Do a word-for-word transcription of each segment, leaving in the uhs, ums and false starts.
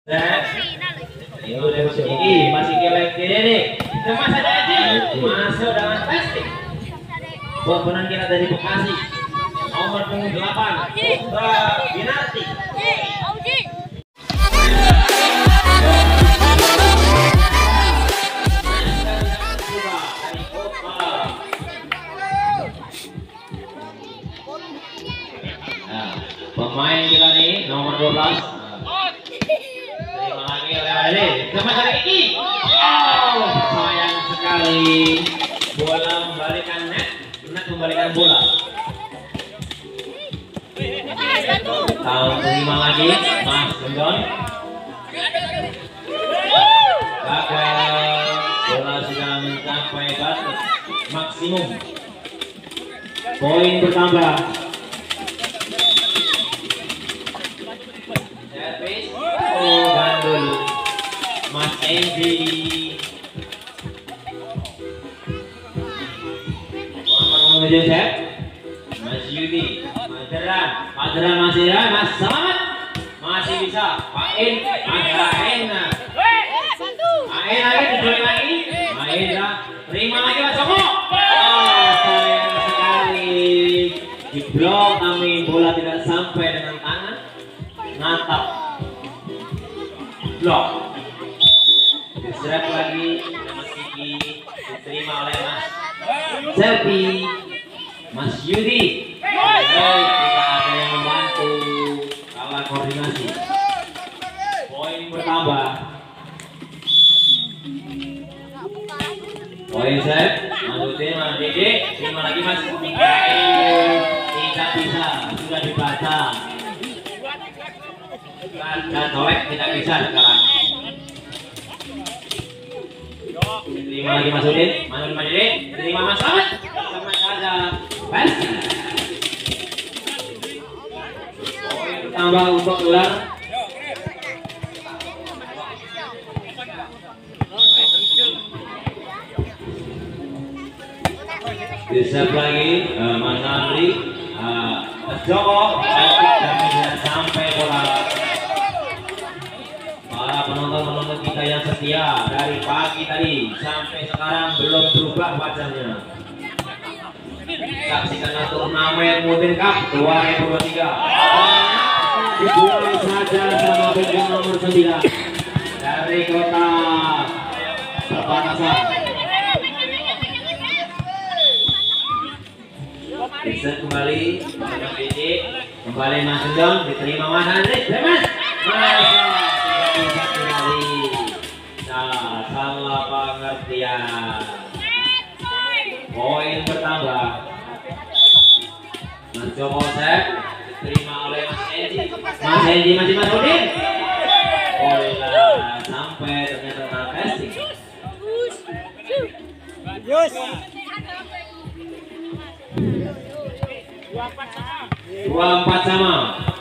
Ini masih geleng kiri. Kemas ada aja. Masuk dengan plastik. Bobonan kita dari Bekasi. Nomor punggung delapan. Putra Binarti. Nah, pemain kita nih nomor dua belas. Terima lagi oleh Ade. Kemas hari ini. Oh, sayang sekali. Bola membalikan net. Net membalikan bola. Tahu terima lagi Mas Gendon. Gagal. Bola sudah mencapai batas maksimum. Poin bertambah. Servis. Oh, gandul. Mas Endi. Menuju set. Mas Yudi. Majeran, Majeran masih ya, Mas selamat, masih bisa, Pak In, Majeran, main lagi, dijual lagi, main lah, terima lagi Mas Joko. Oh, sayang sekali, di blok kami bola tidak sampai dengan tangan, natap, blok, diseret lagi, Mas Kiki, diterima oleh Mas Selvi, Mas Yudi. Baik, kita ada yang membantu kalah koordinasi. Poin bertambah. Poin set, lanjutin Mas Dede, terima lagi Mas Mikael. Tidak bisa, sudah dibaca. Dan colek tidak bisa sekarang. Terima lagi Mas Udin, Mas Dede, terima Mas Selamat. Sama saja, pas. Tambah untuk ular. Bisa lagi uh, Mas Andri, uh, Mas Joko, dan tidak sampai bola. Para penonton-penonton kita yang setia dari pagi tadi sampai sekarang belum berubah wajahnya. Saksikan turnamen Mutin Cup dua ribu dua puluh tiga. Dibuang saja sama pemain nomor sembilan dari kota perbatasan. Bisa kembali Mas Dede, kembali Mas Gendon, diterima Mas Andri, Mas. Mas tidak bisa kembali. Nah, salah pengertian. Poin bertambah. Mas Joko Sep diterima oleh Mas Endi. Mas Endi masih Mas Udin. Bola sampai ternyata kena casting. Yus. Dua empat sama.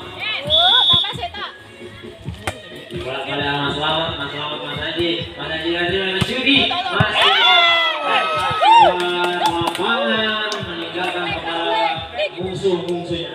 Dibolak pada Mas Selamat, Mas Selamat, Mas Haji, Mas Haji Haji, Mas Yudi, Mas lapangan meninggalkan kepada musuh-musuhnya.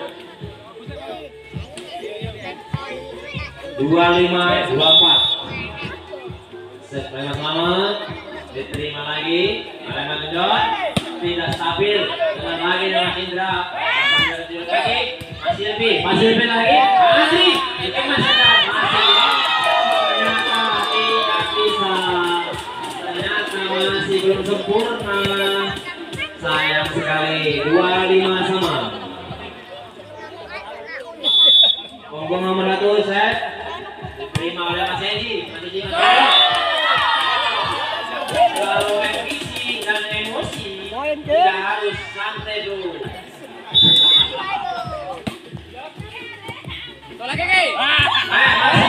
Dua lima dua empat. Set Mas Selamat diterima lagi oleh Mas Gendon, tidak stabil, dengan lagi dengan Mas Indra, lagi Mas Silvi, Mas Silvi lagi, Mas Andri, itu Mas Indra, masih ternyata tidak bisa, ternyata masih belum sempurna, sayang sekali. Dua lima sama. Punggung nomor satu set diterima oleh Mas Endi, Mas Endi, Mas Endi. Kalau ambisi dan emosi tidak harus, santai dulu. Tolak lagi.